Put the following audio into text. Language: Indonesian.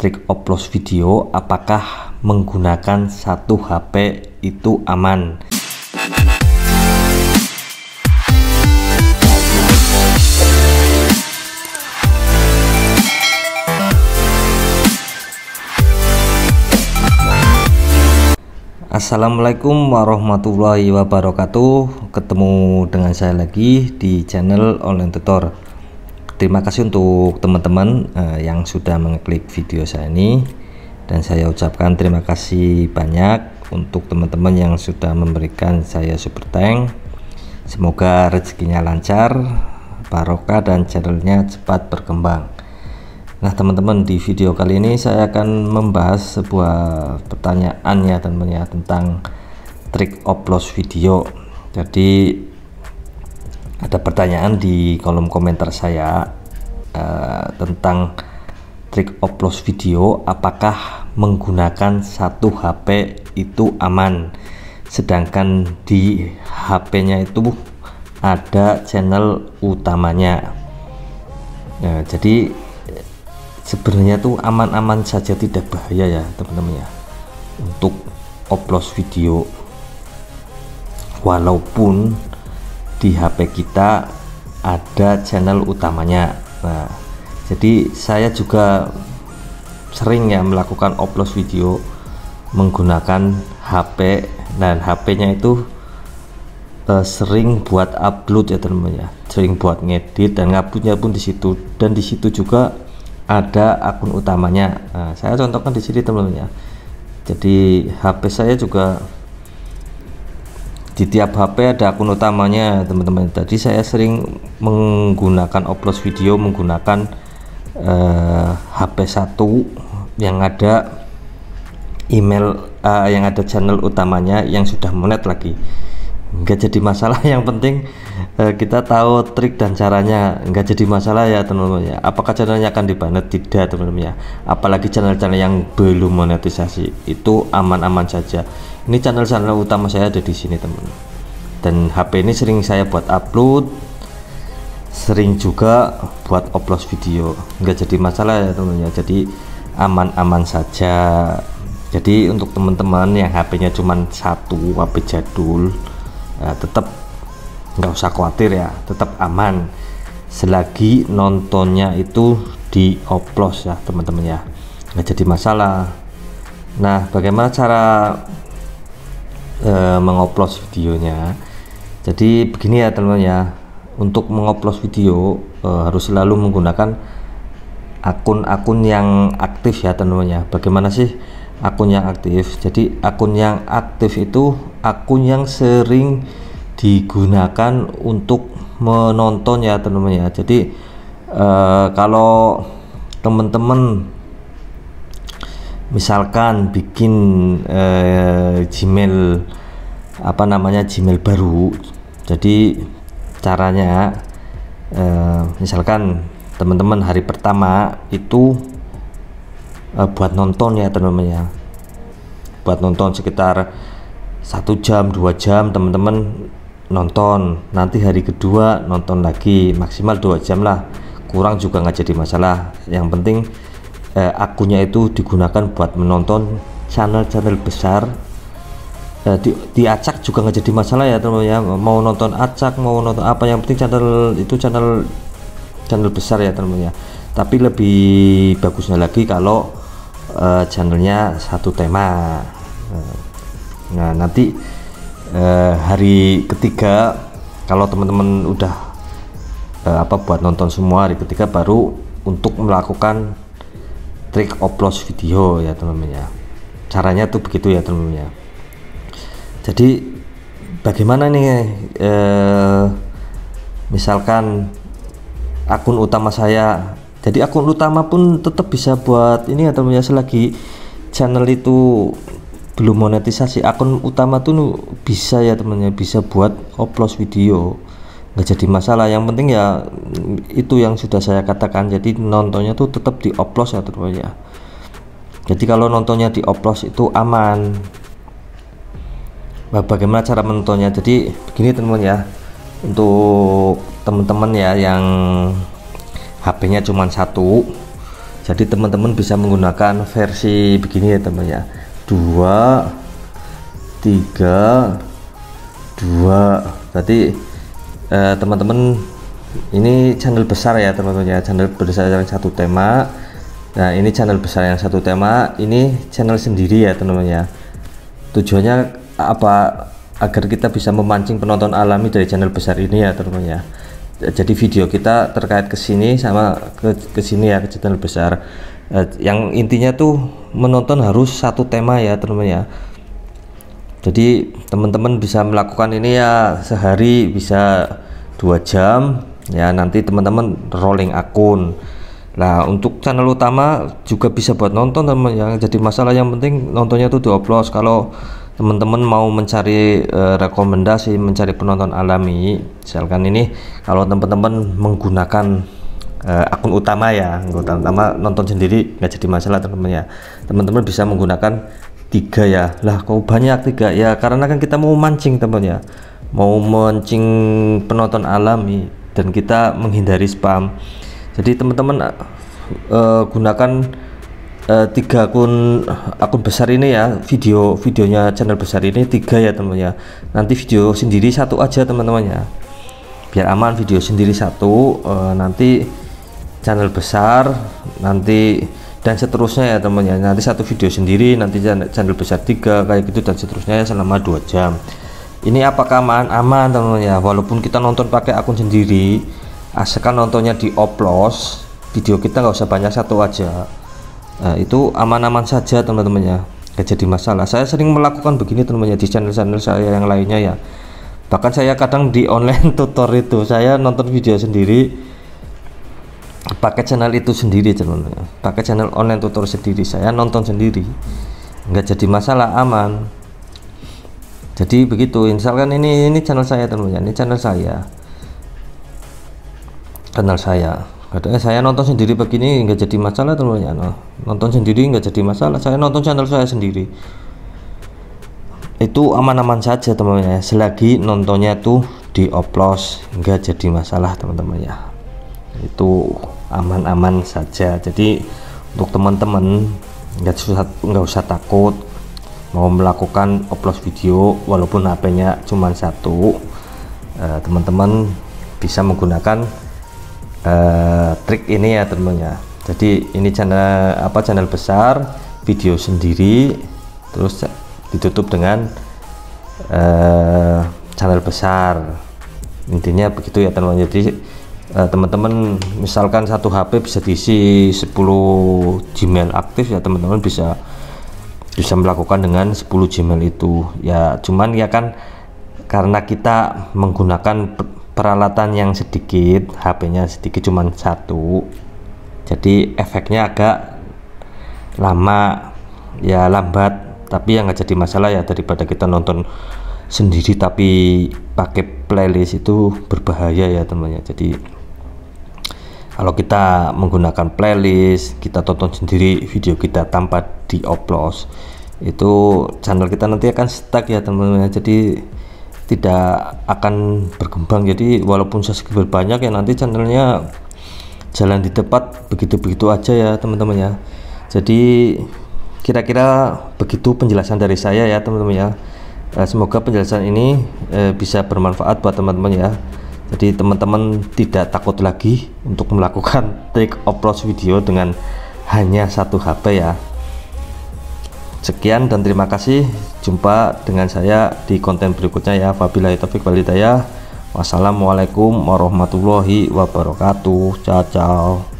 trik upload video, apakah menggunakan satu HP itu aman? Assalamualaikum warahmatullahi wabarakatuh. Ketemu dengan saya lagi di channel Online Tutor. Terima kasih untuk teman-teman yang sudah mengklik video saya ini, dan saya ucapkan terima kasih banyak untuk teman-teman yang sudah memberikan saya super thanks. Semoga rezekinya lancar, barokah, dan channelnya cepat berkembang. Nah teman-teman, di video kali ini saya akan membahas sebuah pertanyaan ya teman-teman, tentang trik upload video. Jadi ada pertanyaan di kolom komentar saya tentang trik upload video, apakah menggunakan satu HP itu aman, sedangkan di HP-nya itu ada channel utamanya. Nah, jadi sebenarnya tuh aman-aman saja, tidak bahaya ya teman-teman ya untuk upload video, walaupun di HP kita ada channel utamanya. Nah jadi saya juga sering ya melakukan upload video menggunakan HP, dan HP-nya itu sering buat upload ya teman-teman ya, sering buat ngedit dan nguploadnya pun di situ, dan di situ juga ada akun utamanya. Nah, saya contohkan di sini teman-teman ya. Jadi HP saya juga di tiap HP ada akun utamanya teman-teman. Tadi saya sering menggunakan upload video menggunakan HP 1 yang ada email, yang ada channel utamanya yang sudah monet lagi. Nggak jadi masalah, yang penting kita tahu trik dan caranya, nggak jadi masalah ya teman-teman ya. Apakah channelnya akan dibanet? Tidak teman-teman ya, apalagi channel-channel yang belum monetisasi itu aman-aman saja. Ini channel-channel utama saya ada di sini teman, dan HP ini sering saya buat upload, sering juga buat upload video, nggak jadi masalah ya teman-teman ya. Jadi aman-aman saja. Jadi untuk teman-teman yang HP-nya cuma satu, HP jadul, tetap nggak usah khawatir ya, tetap aman selagi nontonnya itu di upload ya teman-teman ya, nggak jadi masalah. Nah bagaimana cara mengupload videonya? Jadi begini ya teman-teman ya, untuk mengupload video harus selalu menggunakan akun-akun yang aktif ya teman-teman ya. Bagaimana sih akun yang aktif? Jadi akun yang aktif itu akun yang sering digunakan untuk menonton ya teman-teman ya. Jadi kalau teman-teman misalkan bikin Gmail, Gmail baru, jadi caranya misalkan teman-teman hari pertama itu buat nonton ya teman-teman ya, buat nonton sekitar 1 jam 2 jam teman-teman nonton. Nanti hari kedua nonton lagi, maksimal 2 jam lah, kurang juga nggak jadi masalah. Yang penting akunnya itu digunakan buat menonton channel-channel besar. Diacak juga nggak jadi masalah ya teman-teman ya, mau nonton acak mau nonton apa, yang penting channel itu channel besar ya teman-teman ya. Tapi lebih bagusnya lagi kalau channelnya satu tema. Nah nanti hari ketiga, kalau teman-teman udah buat nonton semua, hari ketiga baru untuk melakukan trik upload video ya teman-teman ya. Caranya tuh begitu ya teman-teman ya. Jadi bagaimana nih misalkan akun utama saya, jadi akun utama pun tetap bisa buat ini ya teman-teman ya, selagi channel itu belum monetisasi. Akun utama tuh bisa ya teman-teman, bisa buat upload video, nggak jadi masalah. Yang penting ya itu yang sudah saya katakan, jadi nontonnya tuh tetap di upload ya teman-teman ya. Jadi kalau nontonnya di upload itu aman. Nah, bagaimana cara menontonnya? Jadi begini teman-teman ya, untuk teman-teman ya yang HP-nya cuma satu, Jadi teman-teman bisa menggunakan versi begini ya teman ya, 2 3 2. Tadi teman-teman, ini channel besar ya teman-teman ya, channel besar yang satu tema. Nah ini channel besar yang satu tema, ini channel sendiri ya teman-teman ya. Tujuannya apa? Agar kita bisa memancing penonton alami dari channel besar ini ya teman-teman ya. Jadi video kita terkait ke sini sama ke sini ya, ke channel besar. Yang intinya tuh menonton harus satu tema ya teman-teman ya. Jadi teman-teman bisa melakukan ini ya sehari bisa 2 jam ya, nanti teman-teman rolling akun. Nah untuk channel utama juga bisa buat nonton teman ya, jadi masalah yang penting nontonnya tuh diupload. Kalau teman-teman mau mencari rekomendasi, mencari penonton alami, misalkan ini kalau teman-teman menggunakan akun utama ya, akun utama nonton sendiri nggak jadi masalah teman-teman ya. Teman-teman bisa menggunakan 3 ya. Lah kok banyak 3 ya, karena kan kita mau mancing teman ya, mau mancing penonton alami dan kita menghindari spam. Jadi teman-teman gunakan 3 akun besar ini ya, videonya channel besar ini 3 ya teman ya. Nanti video sendiri 1 aja teman-teman ya, biar aman. Video sendiri 1, nanti channel besar nanti, dan seterusnya ya teman ya. Nanti 1 video sendiri, nanti channel besar 3, kayak gitu dan seterusnya ya, selama 2 jam. Ini apakah aman teman ya? Walaupun kita nonton pakai akun sendiri, asalkan nontonnya di oplos, video kita nggak usah banyak, 1 aja. Nah, itu aman-aman saja teman-teman ya, nggak jadi masalah. Saya sering melakukan begini teman-teman ya, di channel-channel saya yang lainnya ya. Bahkan saya kadang di online tutor itu saya nonton video sendiri pakai channel itu sendiri teman-teman, pakai channel online tutor sendiri, saya nonton sendiri, nggak jadi masalah, aman. Jadi begitu. Misalkan ini channel saya teman-teman, ini channel saya, kadang saya nonton sendiri begini nggak jadi masalah teman-teman. Nonton sendiri nggak jadi masalah, saya nonton channel saya sendiri itu aman-aman saja teman-teman ya, selagi nontonnya tuh dioplos nggak jadi masalah teman-teman ya, itu aman-aman saja. Jadi untuk teman-teman nggak usah takut mau melakukan upload video walaupun HP-nya cuma 1. Teman-teman bisa menggunakan trik ini ya teman ya. Jadi ini channel besar, video sendiri, terus ditutup dengan channel besar, intinya begitu ya teman-teman. Jadi teman-teman misalkan 1 HP bisa diisi 10 Gmail aktif ya, teman-teman bisa melakukan dengan 10 Gmail itu ya. Cuman ya kan karena kita menggunakan peralatan yang sedikit, HP-nya sedikit, cuman 1, jadi efeknya agak lama ya, lambat, tapi yang nggak jadi masalah ya, daripada kita nonton sendiri tapi pakai playlist itu berbahaya ya teman-teman. Jadi kalau kita menggunakan playlist, kita tonton sendiri video kita tanpa diupload, itu channel kita nanti akan stuck ya teman-teman. Jadi tidak akan berkembang. Jadi walaupun subscriber banyak ya, nanti channelnya jalan di tempat begitu-begitu aja ya teman-teman ya. Jadi kira-kira begitu penjelasan dari saya ya teman-teman ya. Semoga penjelasan ini bisa bermanfaat buat teman-teman ya. Jadi teman-teman tidak takut lagi untuk melakukan trik upload video dengan hanya 1 HP ya. Sekian dan terima kasih, jumpa dengan saya di konten berikutnya ya. Wabillahi taufiq wal hidayah. Wassalamualaikum warahmatullahi wabarakatuh. Ciao ciao.